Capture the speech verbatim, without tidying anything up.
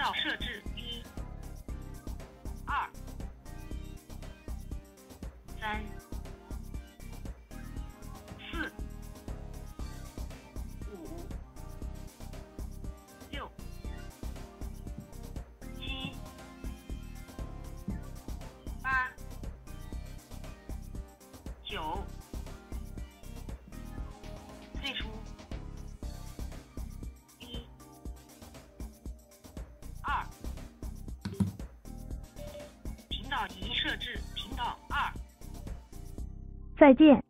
道设置一、二、三、四、五、六、七、八、九，退出。一、二，频道一设置频道二。 再见。